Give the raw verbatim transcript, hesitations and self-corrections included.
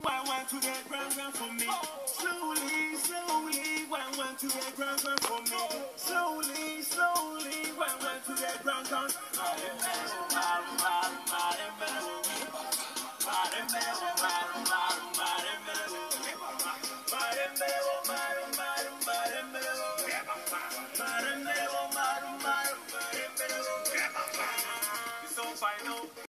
One one to the ground ground for me. Slowly, slowly, one one to the ground ground for me.